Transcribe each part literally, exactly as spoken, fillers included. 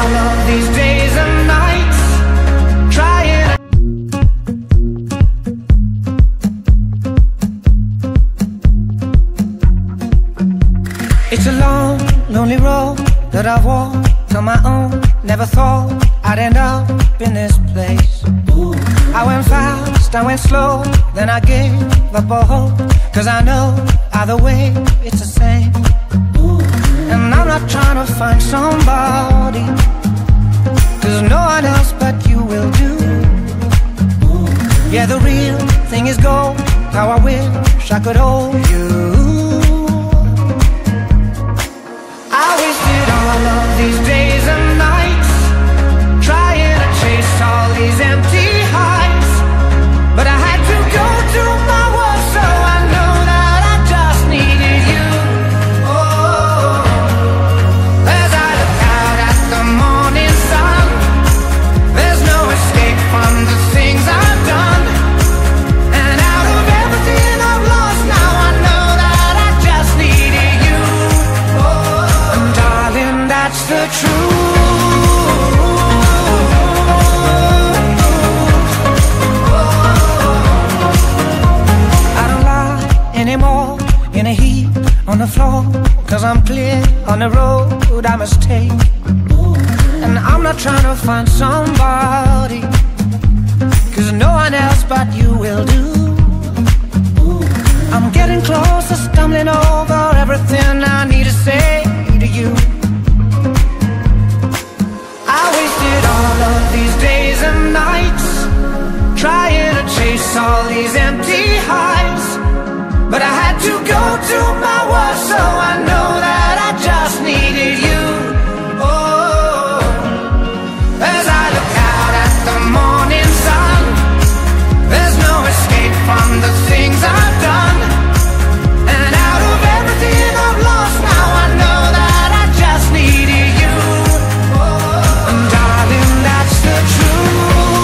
all of these days and nights trying. It's a long, lonely road that I've walked on my own. Never thought I'd end up in this place. I went fast, I went slow, then I gave up all hope, 'cause I know either way it's the same. And I'm not trying to find somebody, 'cause no one else but you will do. Yeah, the real thing is gold, how I wish I could hold you. I wasted all of these days and nights trying to chase all these empty highs, but I had to go to my worst, so I know that I just needed you. Oh, as I look out at the morning sun, there's no escape from the things I've done. And out of everything I've lost, now I know that I just needed you. Oh, and darling, that's the truth. Anymore in a heap on the floor, 'cause I'm clear on the road I must take. And I'm not trying to find somebody, 'cause no one else but you will do. I'm getting closer, stumbling over everything I need to say to you. I wasted all of these days and nights trying to chase all these empty highs, but I had to go to my worst, so I know that I just needed you. Oh, as I look out at the morning sun, there's no escape from the things I've done. And out of everything I've lost, now I know that I just needed you. Oh, and darling, that's the truth.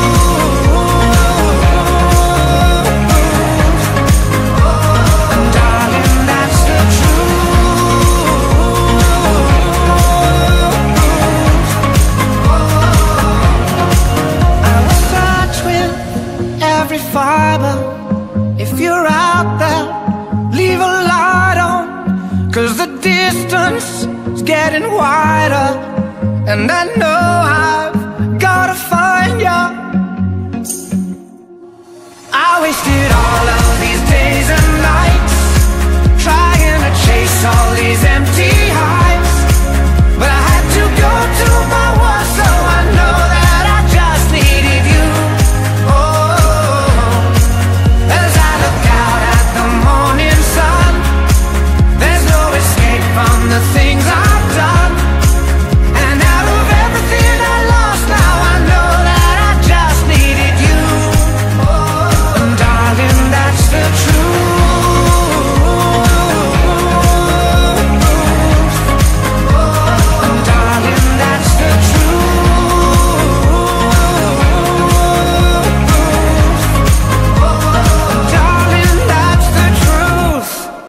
Fiber, if you're out there, leave a light on, 'cause the distance is getting wider, and I know